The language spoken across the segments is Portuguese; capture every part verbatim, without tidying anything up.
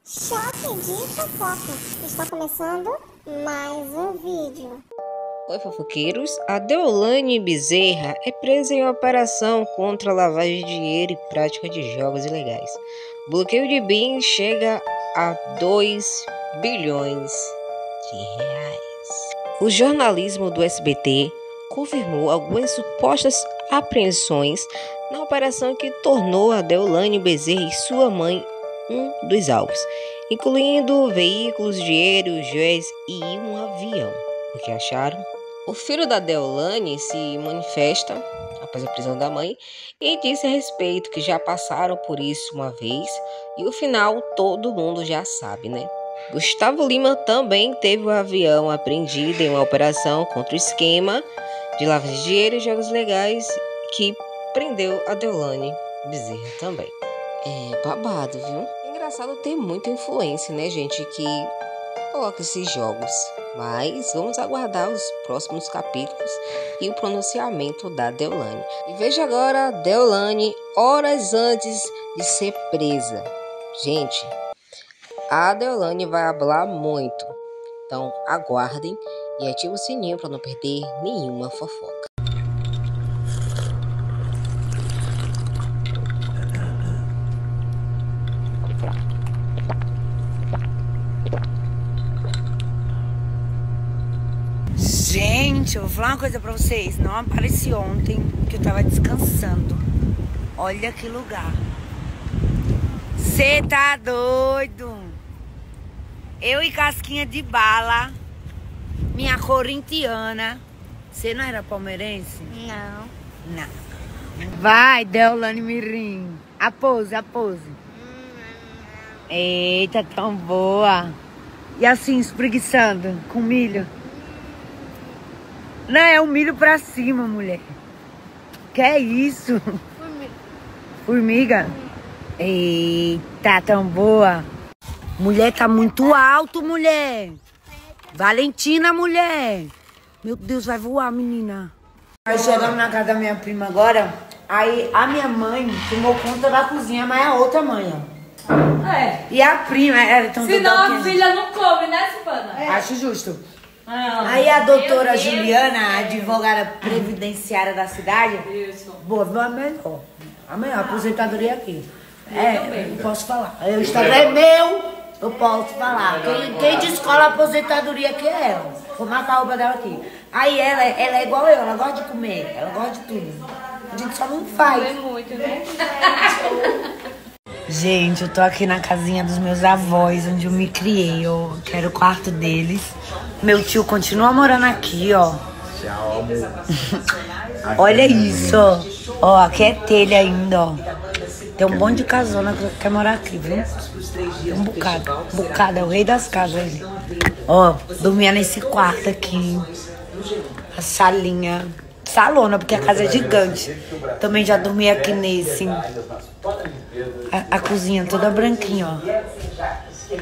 Choque de fofoca. Está começando mais um vídeo. Oi, fofoqueiros. A Deolane Bezerra é presa em operação contra lavagem de dinheiro e prática de jogos ilegais. O bloqueio de bens chega a dois bilhões de reais. O jornalismo do S B T confirmou algumas supostas apreensões na operação que tornou a Deolane Bezerra e sua mãe um dos alvos, incluindo veículos, dinheiro, joias e um avião. O que acharam? O filho da Deolane se manifesta após a prisão da mãe e disse a respeito que já passaram por isso uma vez e o final todo mundo já sabe, né? Gustavo Lima também teve o avião apreendido em uma operação contra o esquema de lavagem de dinheiro e jogos legais que prendeu a Deolane Bezerra também. É babado, viu? É engraçado ter muita influência, né, gente, que coloca esses jogos. Mas vamos aguardar os próximos capítulos e o pronunciamento da Deolane. E veja agora a Deolane horas antes de ser presa. Gente, a Deolane vai falar muito. Então aguardem e ative o sininho para não perder nenhuma fofoca. Gente, eu vou falar uma coisa pra vocês. Não apareci ontem, que eu tava descansando. Olha que lugar. Cê tá doido? Eu e casquinha de bala. Minha corintiana. Você não era palmeirense? Não. Não. Vai, Deolane Mirim. A pose, a pose. Eita, tão boa. E assim, espreguiçando, com milho. Não, é o milho pra cima, mulher. Que é isso? Formiga. Formiga? Eita, tão boa. Mulher, tá muito alto, mulher. Valentina, mulher. Meu Deus, vai voar, menina. Nós chegamos na casa da minha prima agora. Aí a minha mãe tomou conta da cozinha, mas a outra mãe, ó. É. E a prima, ela tão Senão a filha não come, né, Cipana? É. Acho justo. Ah, Aí a doutora Deus, Juliana, a Deus. advogada previdenciária da cidade, Isso. boa, viu a melhor. A melhor aposentadoria aqui. Eu É, também. eu posso falar. O Instagram é meu, eu posso falar. Quem, quem descola a aposentadoria aqui é ela. Vou marcar a roupa dela aqui. Aí ela, ela é igual eu, ela gosta de comer, ela gosta de tudo. A gente só não faz. É muito, né? Gente, eu tô aqui na casinha dos meus avós, onde eu me criei. Eu quero o quarto deles. Meu tio continua morando aqui, ó. Olha isso, ó. Ó, aqui é telha ainda, ó. Tem um monte de casona que quer morar aqui, viu? Tem um bocado. Um bocado, é o rei das casas ele. Ó, dormia nesse quarto aqui. A salinha. Salona, porque a casa é gigante. Também já dormi aqui nesse. A, a cozinha toda branquinha, ó.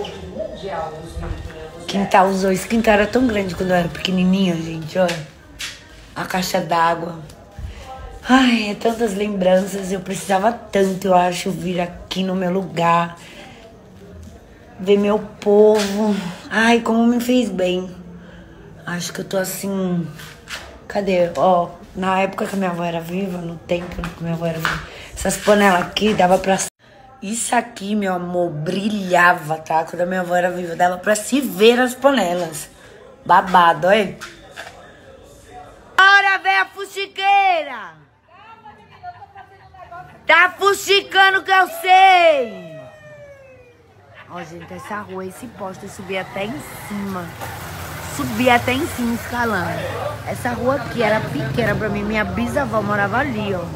Quintal, os dois. Quintal era tão grande quando eu era pequenininha, gente, ó. A caixa d'água. Ai, é tantas lembranças. Eu precisava tanto, eu acho, vir aqui no meu lugar. Ver meu povo. Ai, como me fez bem. Acho que eu tô assim... Cadê? Ó, na época que a minha avó era viva, no tempo que minha avó era viva, essas panelas aqui dava pra... Isso aqui, meu amor, brilhava, tá? Quando a minha avó era viva, dava pra se ver as panelas. Babado, olha. Bora, véia fuxiqueira! Tá fuxicando que eu sei! Ó, gente, essa rua, esse poste, eu subi até em cima. Subi até em cima, escalando. Essa rua aqui era pequena pra mim. Minha bisavó morava ali, ó.